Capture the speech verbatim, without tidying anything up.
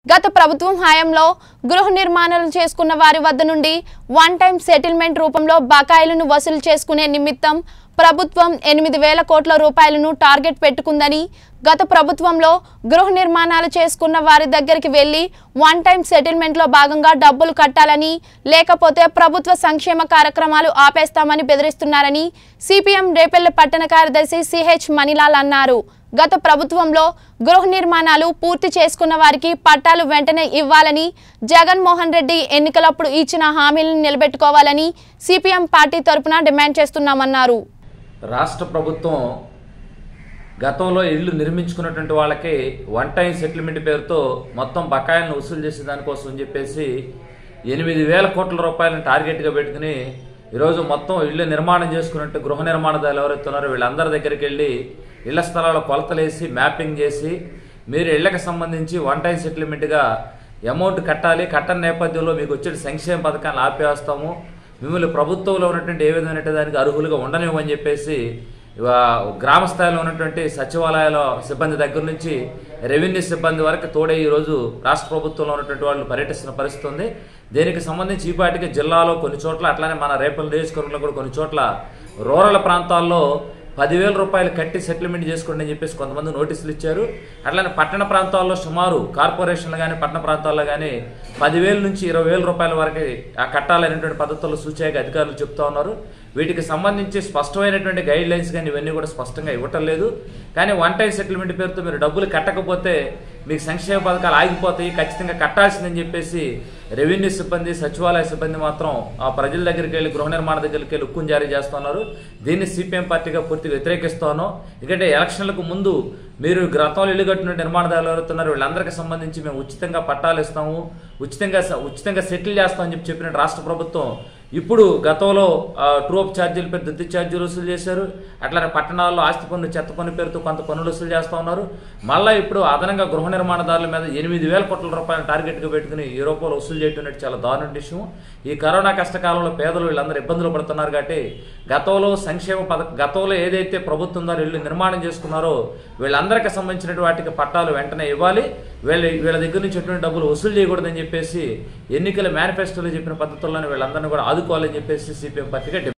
గత ప్రభుత్వం హయాంలో గృహ నిర్మాణాలు చేసుకున్న వారి వద్ద నుండి వన్ టైం సెటిల్మెంట్ రూపంలో బకాయిలను వసూలు చేసుకునే నిమిత్తం ప్రభుత్వం ఎనిమిది వేల కోట్ల రూపాయలను టార్గెట్ పెట్టుకుందని, గత ప్రభుత్వంలో గృహ నిర్మాణాలు చేసుకున్న వారి దగ్గరికి వెళ్లి వన్ టైం సెటిల్మెంట్లో భాగంగా డబ్బులు కట్టాలని, లేకపోతే ప్రభుత్వ సంక్షేమ కార్యక్రమాలు ఆపేస్తామని బెదిరిస్తున్నారని సిపిఎం రేపల్లె పట్టణ కార్యదర్శి సిహెచ్ మణిలాల్ అన్నారు. గత ప్రభుత్వంలో గృహ నిర్మాణాలు పూర్తి చేసుకున్న వారికి పట్టాలు వెంటనే ఇవ్వాలని, జగన్మోహన్ రెడ్డి ఎన్నికలప్పుడు ఇచ్చిన హామీలను నిలబెట్టుకోవాలని సిపిఎం పార్టీ తరపున డిమాండ్ చేస్తున్నామన్నారు. రాష్ట్ర ప్రభుత్వం గతంలో ఇళ్లు నిర్మించుకున్నటువంటి వాళ్ళకి వన్ టైం సెటిల్మెంట్ పేరుతో మొత్తం బకాయిలను వసూలు చేసే దానికోసం అని చెప్పేసి ఎనిమిది వేల కోట్ల రూపాయలను టార్గెట్గా పెట్టుకుని ఈరోజు మొత్తం ఇళ్ళు నిర్మాణం చేసుకున్నట్టు గృహ నిర్మాణదారులు ఎవరైతే ఉన్నారో వీళ్ళందరి దగ్గరికి వెళ్ళి ఇళ్ల స్థలాల కొలతలేసి మ్యాపింగ్ చేసి మీరు ఇళ్లకు సంబంధించి వన్ టైం సెటిల్మెంట్గా అమౌంట్ కట్టాలి, కట్టని నేపథ్యంలో మీకు వచ్చే సంక్షేమ పథకాన్ని ఆపేస్తాము, మిమ్మల్ని ప్రభుత్వంలో ఉన్నటువంటి ఏ విధమైన దానికి అర్హులుగా ఉండనివ్వని చెప్పేసి గ్రామ స్థాయిలో ఉన్నటువంటి సచివాలయాల సిబ్బంది దగ్గర నుంచి రెవెన్యూ సిబ్బంది వరకు తోడే ఈరోజు రాష్ట్ర ప్రభుత్వంలో ఉన్నటువంటి వాళ్ళు పర్యటిస్తున్న పరిస్థితి ఉంది. దీనికి సంబంధించి ఈ పాటికి జిల్లాలో కొన్ని చోట్ల, అట్లానే మన రేపల్లి నియోజకవర్గంలో కూడా కొన్ని చోట్ల రూరల్ ప్రాంతాల్లో పదివేల రూపాయలు కట్టి సెటిల్మెంట్ చేసుకోండి అని చెప్పేసి కొంతమంది నోటీసులు ఇచ్చారు. అట్లానే పట్టణ ప్రాంతాల్లో సుమారు కార్పొరేషన్లు కానీ పట్టణ ప్రాంతాల్లో కానీ పదివేల నుంచి ఇరవై వేల రూపాయల వరకు కట్టాలనేటువంటి పద్ధతుల్లో సూచనగా అధికారులు చెప్తా ఉన్నారు. వీటికి సంబంధించి స్పష్టమైనటువంటి గైడ్ లైన్స్ కానీ ఇవన్నీ కూడా స్పష్టంగా ఇవ్వటం లేదు. కానీ వన్ టైం సెటిల్మెంట్ పేరుతో మీరు డబ్బులు కట్టకపోతే మీకు సంక్షేమ పథకాలు ఆగిపోతాయి, ఖచ్చితంగా కట్టాల్సిందని చెప్పేసి రెవెన్యూ సిబ్బంది, సచివాలయ సిబ్బంది మాత్రం ఆ ప్రజల దగ్గరికి వెళ్ళి గృహ నిర్మాణ దగ్గరికి వెళ్ళి ఉక్కును జారీ చేస్తున్నారు. దీన్ని సిపిఎం పార్టీగా పూర్తిగా వ్యతిరేకిస్తాను. ఎందుకంటే ఎలక్షన్లకు ముందు మీరు గతంలో ఇల్లు కట్టిన నిర్మాణదారులు ఎవరుతున్నారు వీళ్ళందరికీ సంబంధించి మేము ఉచితంగా పట్టాలు ఇస్తాము, ఉచితంగా ఉచితంగా సెటిల్ చేస్తామని చెప్పి చెప్పిన రాష్ట్ర ప్రభుత్వం ఇప్పుడు గతంలో ట్రూప్ ఛార్జీల పేరు దిద్దు ఛార్జీలు వసూలు చేశారు. అట్లానే పట్టణాల్లో ఆస్తి పన్ను, చెత్త పన్ను పేరుతో కొంత పన్నులు వసూలు చేస్తూ ఉన్నారు. మళ్ళీ ఇప్పుడు అదనంగా గృహ నిర్మాణదారుల మీద ఎనిమిది వేల కోట్ల రూపాయల టార్గెట్గా పెట్టుకుని ఈ రూపాయలు వసూలు చేయడం చాలా దారుణ విషయం. ఈ కరోనా కష్టకాలంలో పేదలు వీళ్ళందరూ ఇబ్బందులు పడుతున్నారు. కాబట్టి గతంలో సంక్షేమ పథకం గతంలో ఏదైతే ప్రభుత్వం ద్వారా ఇల్లు నిర్మాణం చేసుకున్నారో వీళ్ళందరికీ సంబంధించిన వాటికి పట్టాలు వెంటనే ఇవ్వాలి, వీళ్ళ వీళ్ళ దగ్గర నుంచి ఎటువంటి డబ్బులు వసూలు చేయకూడదని చెప్పేసి ఎన్నికల మేనిఫెస్టోలో చెప్పిన పద్ధతుల్లోనే వీళ్ళందరినీ కూడా ఆదుకోవాలని చెప్పేసి సిపిఎం పార్టీగా